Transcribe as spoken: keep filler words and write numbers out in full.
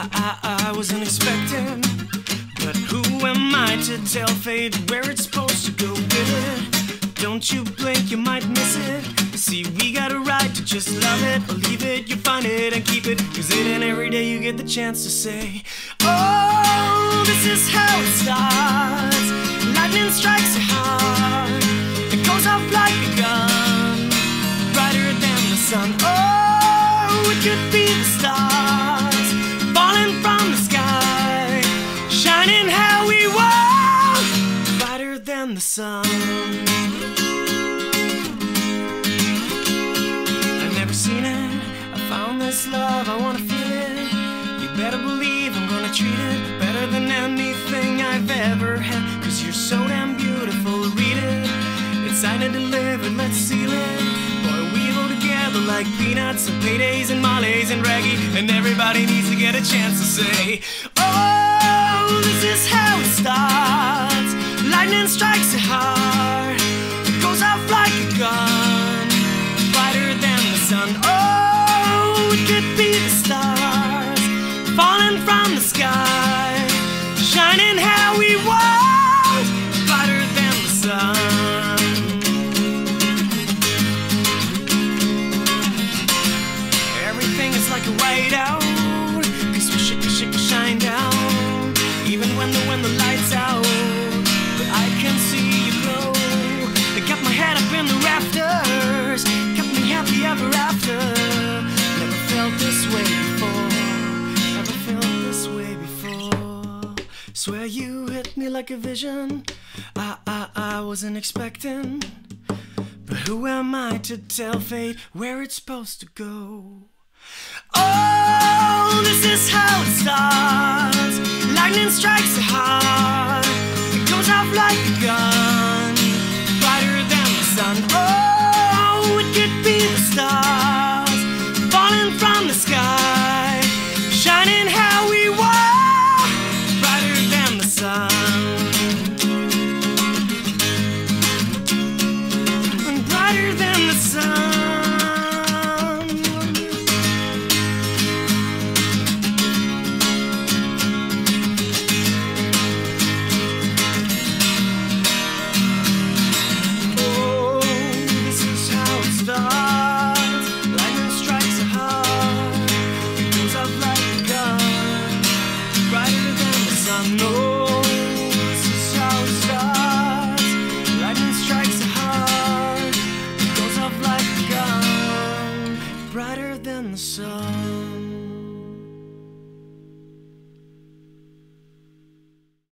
I, I, I wasn't expecting, but who am I to tell fate where it's supposed to go with it? Don't you blink, you might miss it. You see, we got a right to just love it or leave it. You find it and keep it, cause it ain't every day you get the chance to say, oh, this is how it starts. Lightning strikes your heart, it goes off like a gun, brighter than the sun. Oh, it could be the stars falling from the sky, shining how we want, brighter than the sun. I've never seen it, I found this love, I wanna feel it. You better believe I'm gonna treat it better than anything I've ever had, cause you're so damn beautiful. Read it, it's signed and delivered, let's seal it. Boy, we hold together like peanuts and paydays and mollies and raggy, and everybody needs to get a chance to say, oh, this is how it starts. Lightning strikes your heart, it goes off like a gun, brighter than the sun. Oh, it could be the stars falling from the sky, shining how we want, brighter than the sun. Everything is like a whiteout, cause we shake, shake, shine down, even when the, when the light's out. But I can see you glow, it kept my head up in the rafters, kept me happy ever after. Never felt this way before, never felt this way before. Swear you hit me like a vision, I, I, I wasn't expecting, but who am I to tell fate where it's supposed to go? Oh, this is how it starts. Lightning strikes your heart, it goes off like a gun, brighter than the sun. Oh, it could be the stars falling from the sky, shining how we want, brighter than the sun, brighter than the sun. Lightning strikes a heart, it goes up like a gun, brighter than the sun.